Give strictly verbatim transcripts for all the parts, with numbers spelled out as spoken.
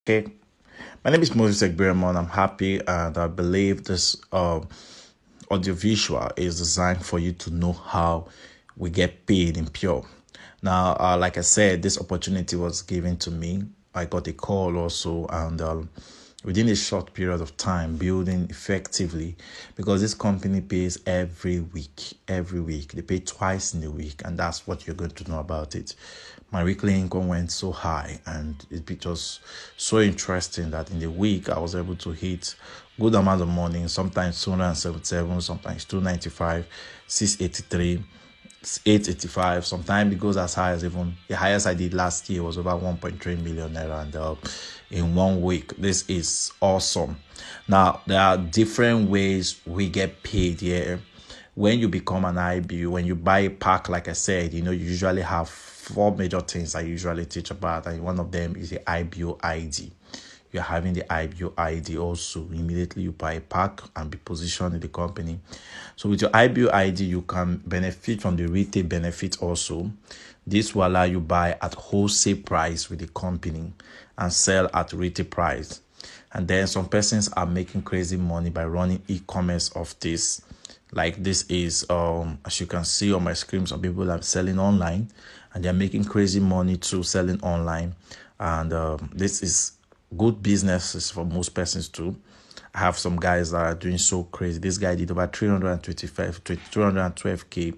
Okay, my name is Moses Egberemon. I'm happy and I believe this uh, audiovisual is designed for you to know how we get paid in Pure. Now, uh, like I said, this opportunity was given to me. I got a call also, and um, within a short period of time, building effectively, because this company pays every week. Every week, they pay twice in a week, and that's what you're going to know about it. My weekly income went so high, and it was so interesting that in the week I was able to hit good amount of money. Sometimes two hundred seventy-seven, sometimes two ninety-five, six eighty-three, eight eighty-five. Sometimes it goes as high as even the highest I did last year was over one point three million naira, and uh, in one week. This is awesome. Now there are different ways we get paid here. When you become an I B U, when you buy a pack, like I said, you know, you usually have four major things I usually teach about, and one of them is the I B U I D. You're having the I B U I D also. Immediately you buy a pack and be positioned in the company. So with your I B U I D, you can benefit from the retail benefit also. This will allow you buy at wholesale price with the company and sell at retail price. And then some persons are making crazy money by running e-commerce of this. Like this is, um, as you can see on my screen, some people are selling online and they're making crazy money too selling online. And um, this is good businesses for most persons too. I have some guys that are doing so crazy. This guy did about three hundred twenty-five, three hundred twelve K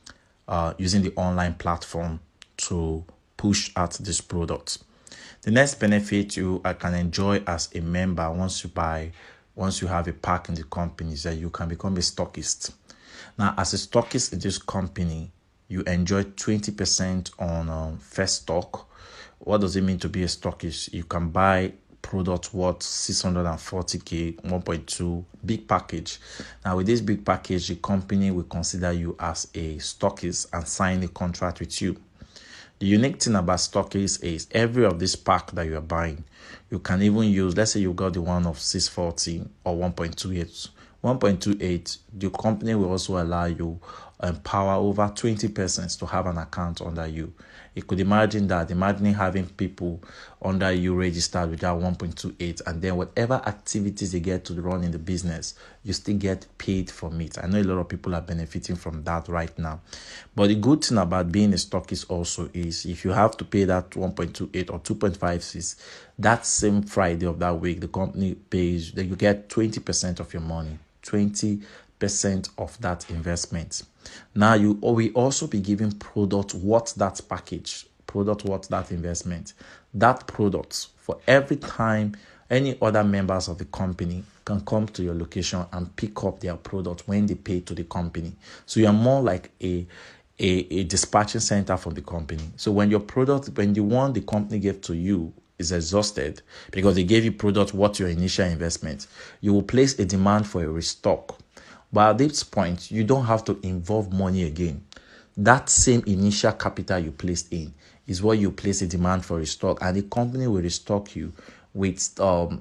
uh, using the online platform to push out this product. The next benefit you uh, can enjoy as a member once you buy Once you have a pack in the company is that you can become a stockist. Now, as a stockist in this company, you enjoy twenty percent on um, first stock. What does it mean to be a stockist? You can buy product worth six hundred forty K, one point two, big package. Now, with this big package, the company will consider you as a stockist and sign a contract with you. The unique thing about stockists is every of this pack that you are buying, you can even use, let's say you got the one of six forty or one point two eight. one point two eight, the company will also allow you empower over twenty persons to have an account under you. You could imagine that, imagining having people under you registered with that one point two eight, and then whatever activities they get to run in the business, you still get paid from it. I know a lot of people are benefiting from that right now. But the good thing about being a stockist also is if you have to pay that one point two eight or two point five six, that same Friday of that week, the company pays, that you get twenty percent of your money, twenty percent of that investment. Now you we also be giving product worth that package, product worth that investment. That product, for every time any other members of the company can come to your location and pick up their product when they pay to the company. So you are more like a a, a dispatching center for the company. So when your product, when the one the company gave to you is exhausted because they gave you product worth your initial investment, you will place a demand for a restock. But at this point, you don't have to involve money again. That same initial capital you placed in is what you place a demand for a stock, and the company will restock you with um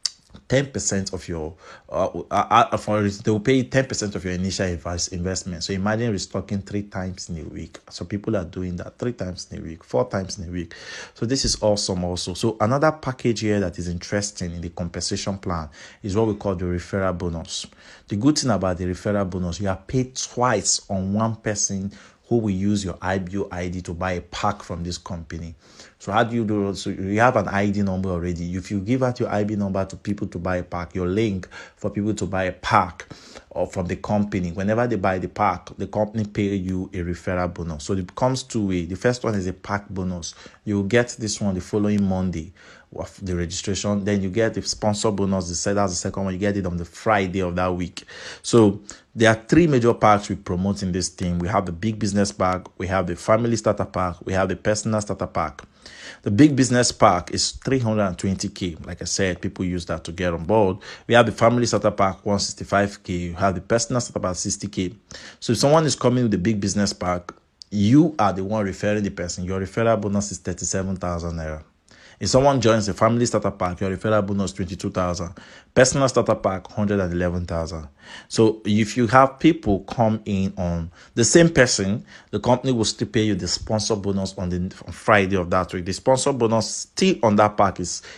ten percent of your uh, uh, for they will pay ten percent of your initial invest, investment. So imagine restocking three times in a week. So people are doing that three times in a week, four times in a week. So this is awesome also. So another package here that is interesting in the compensation plan is what we call the referral bonus. The good thing about the referral bonus, you are paid twice on one person who will use your I B U I D to buy a pack from this company. So how do you do it? So you have an I D number already. If you give out your I B number to people to buy a pack, your link for people to buy a pack or from the company, whenever they buy the pack, the company pay you a referral bonus. So it comes two ways. The first one is a pack bonus. You will get this one the following Monday of the registration. Then you get the sponsor bonus. The said that's the second one. You get it on the Friday of that week. So there are three major packs we promote in this team. We have the big business pack, we have the family starter pack, we have the personal starter pack. The big business pack is three hundred twenty K. Like I said, people use that to get on board. We have the family starter pack, one hundred sixty-five K. You have the personal starter pack, sixty K. So if someone is coming with the big business pack, you are the one referring the person. Your referral bonus is thirty-seven thousand naira. If someone joins the family starter pack, your referral bonus twenty-two thousand. Personal starter pack one hundred eleven thousand. So if you have people come in on the same person, the company will still pay you the sponsor bonus on the on Friday of that week. The sponsor bonus still on that pack is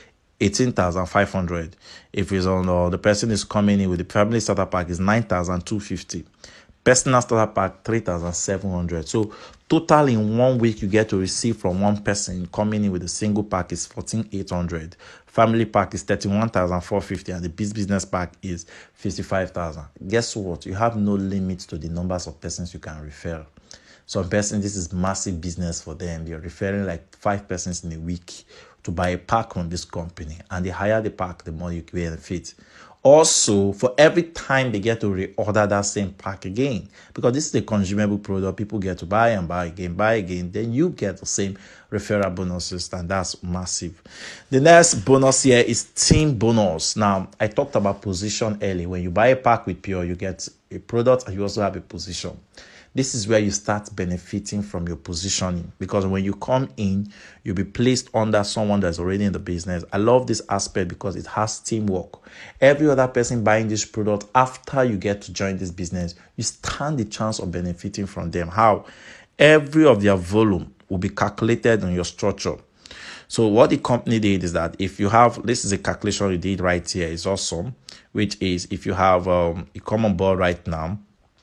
eighteen thousand five hundred. If it's on uh, the person is coming in with the family starter pack is nine thousand two hundred fifty. Personal starter pack three thousand seven hundred. So total in one week you get to receive from one person coming in with a single pack is fourteen thousand eight hundred. Family pack is thirty-one thousand four hundred fifty and the business pack is fifty-five thousand. Guess what? You have no limit to the numbers of persons you can refer. Some person, this is massive business for them. They're referring like five persons in a week to buy a pack on this company, and the higher the pack, the more you benefit. Also, for every time they get to reorder that same pack again, because this is a consumable product, people get to buy and buy again, buy again, then you get the same referral bonuses, and that's massive. The next bonus here is team bonus. Now, I talked about position early. When you buy a pack with Pure, you get a product and you also have a position. This is where you start benefiting from your positioning, because when you come in, you'll be placed under someone that's already in the business. I love this aspect because it has teamwork. Every other person buying this product after you get to join this business, you stand the chance of benefiting from them. How? Every of their volume will be calculated on your structure. So what the company did is that if you have, this is a calculation you did right here, it's awesome, which is if you have, um, you come on board right now,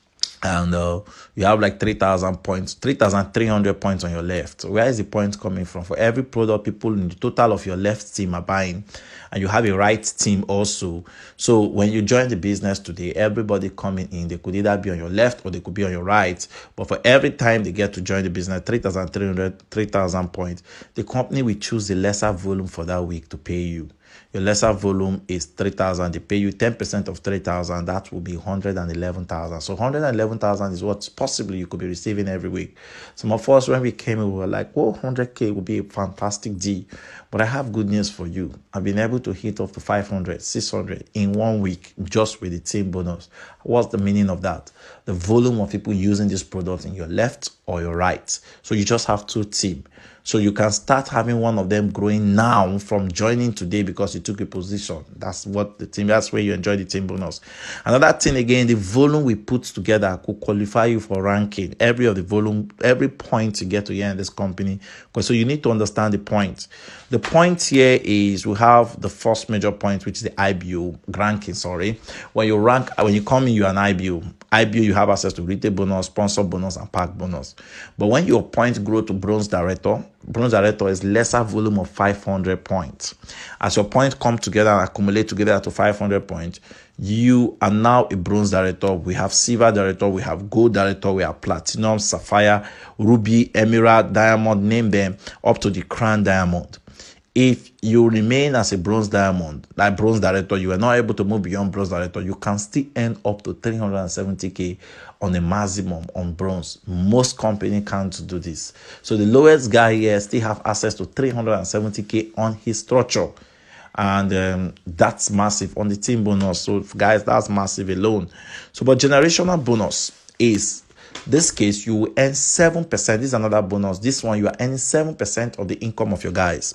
and uh, you have like three thousand points, three thousand three hundred points on your left. So where is the point coming from? For every product people in the total of your left team are buying, and you have a right team also. So when you join the business today, everybody coming in, they could either be on your left or they could be on your right. But for every time they get to join the business, three thousand three hundred, three thousand points, the company will choose the lesser volume for that week to pay you. Your lesser volume is three thousand. They pay you ten percent of three thousand. That will be one hundred eleven thousand. So one hundred eleven thousand is what possibly you could be receiving every week. Some of us, when we came in, we were like, oh, one hundred K would be a fantastic deal. But I have good news for you. I've been able to hit up to five hundred, six hundred in one week just with the team bonus. What's the meaning of that? The volume of people using this product in your left or your right. So you just have two teams. So you can start having one of them growing now from joining today because you took a position. That's what the team, that's where you enjoy the team bonus. Another thing again, the volume we put together could qualify you for ranking. Every of the volume, every point you get to here in this company. So you need to understand the point. The point here is we have the first major point, which is the I B O ranking, sorry. When you rank, when you come in, you're an I B O. I B O, you have access to retail bonus, sponsor bonus, and pack bonus. But when your points grow to bronze director, bronze director is lesser volume of five hundred points. As your points come together and accumulate together to five hundred points, you are now a bronze director. We have silver director, we have gold director, we have platinum, sapphire, ruby, emerald, diamond, name them, up to the crown diamond. If you remain as a bronze diamond, like bronze director, you are not able to move beyond bronze director, you can still earn up to three hundred seventy K on a maximum on bronze. Most companies can't do this. So the lowest guy here still have access to three hundred seventy K on his structure. And um, that's massive on the team bonus. So guys, that's massive alone. So but generational bonus is, this case, you will earn seven percent. This is another bonus. This one, you are earning seven percent of the income of your guys.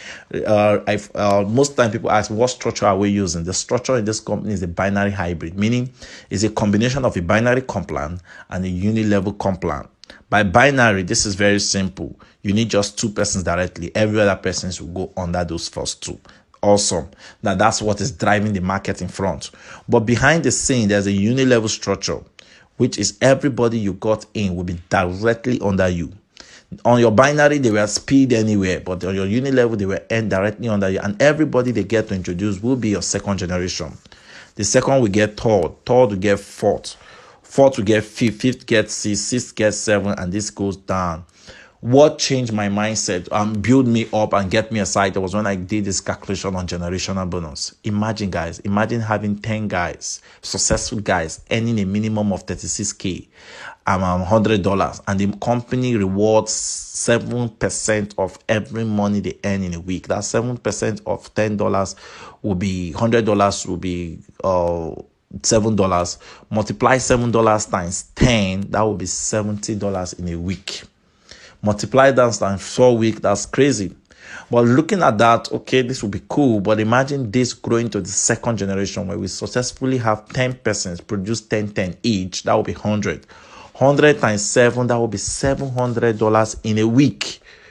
Uh, I've, uh, most time people ask, what structure are we using? The structure in this company is a binary hybrid, meaning it's a combination of a binary comp plan and a uni-level comp plan. By binary, this is very simple. You need just two persons directly. Every other person will go under those first two. Awesome. Now that's what is driving the market in front. But behind the scene, there's a uni-level structure, which is everybody you got in will be directly under you. On your binary, they were speed anywhere, but on your uni level, they were end directly under you. And everybody they get to introduce will be your second generation. The second will get third, third will get fourth, fourth will get fifth, fifth gets six, sixth gets seven, and this goes down. What changed my mindset and build me up and get me excited was when I did this calculation on generational bonus. Imagine, guys, imagine having ten guys, successful guys, earning a minimum of thirty-six K, um, one hundred dollars, and the company rewards seven percent of every money they earn in a week. That seven percent of ten dollars will be, one hundred dollars will be uh, seven dollars. Multiply seven dollars times ten, that will be seventy dollars in a week. Multiply that times four weeks, that's crazy. But looking at that, okay, this will be cool. But imagine this growing to the second generation where we successfully have ten persons produce ten, ten each. That will be one hundred. one hundred times seven, that will be seven hundred dollars in a week.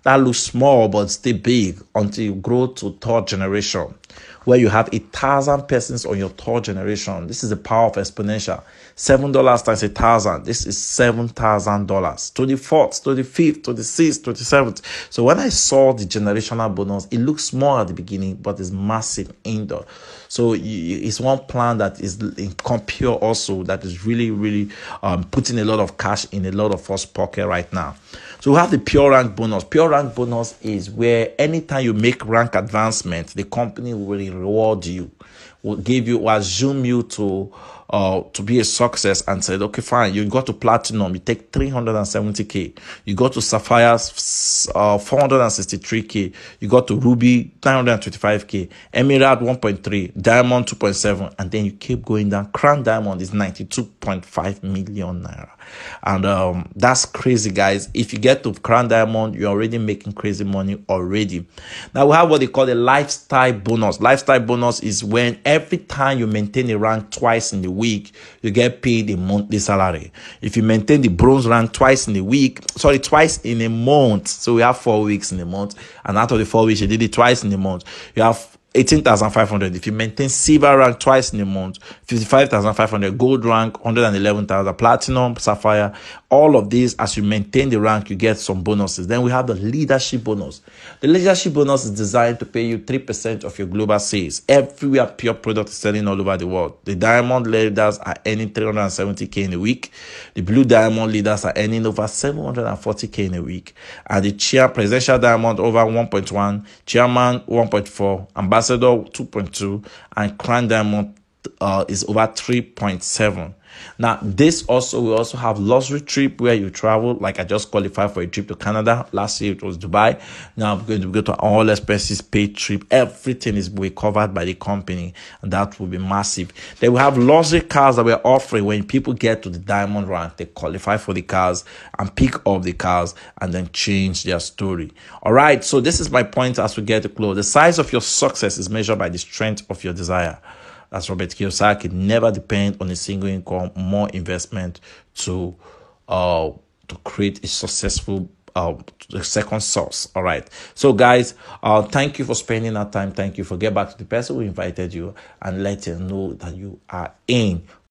that looks small but still big until you grow to third generation, where you have a thousand persons on your third generation. This is the power of exponential. Seven dollars times a thousand. This is seven thousand dollars. To the fourth, to the fifth, to the sixth, to the seventh. So when I saw the generational bonus, it looks small at the beginning, but it's massive indoor. So it's one plan that is in Compure also that is really, really um, putting a lot of cash in a lot of us pocket right now. So we have the pure rank bonus. Pure rank bonus is where anytime you make rank advancement, the company will reward you, will give you, will assume you to uh to be a success and said, okay, fine, you got to platinum, you take three hundred seventy K. You go to Sapphire's uh four hundred sixty-three K. You got to Ruby nine hundred twenty-five K. Emerald one point three, Diamond two point seven, and then you keep going down. Crown Diamond is ninety-two point five million naira. And um that's crazy, guys. If you get to Crown Diamond, you're already making crazy money already. Now we have what they call the lifestyle bonus. Lifestyle bonus is when every time you maintain a rank twice in the week, you get paid a monthly salary. If you maintain the bronze rank twice in a week, sorry, twice in a month, so we have four weeks in a month, and out of the four weeks you did it twice in a month, you have eighteen thousand five hundred. If you maintain silver rank twice in a month, fifty-five thousand five hundred. Gold rank, one hundred eleven thousand. Platinum, sapphire, all of these, as you maintain the rank, you get some bonuses. Then we have the leadership bonus. The leadership bonus is designed to pay you three percent of your global sales. Everywhere Pure product is selling all over the world. The diamond leaders are earning three hundred seventy K in a week. The blue diamond leaders are earning over seven hundred forty K in a week. And the chair presidential diamond over one point one, chairman one point four, ambassador two point two, and crown diamond uh, is over three point seven. Now this also, we also have luxury trip where you travel, like I just qualified for a trip to Canada. Last year it was Dubai. Now I'm going to go to all expenses paid trip. Everything is will be covered by the company, and that will be massive. Then we have luxury cars that we're offering. When people get to the diamond rank, they qualify for the cars and pick up the cars and then change their story. All right, so this is my point as we get to close. The size of your success is measured by the strength of your desire. That's Robert Kiyosaki. Never depend on a single income, more investment to uh to create a successful uh second source. All right. So guys, uh thank you for spending that time. Thank you for get back to the person who invited you and let them know that you are in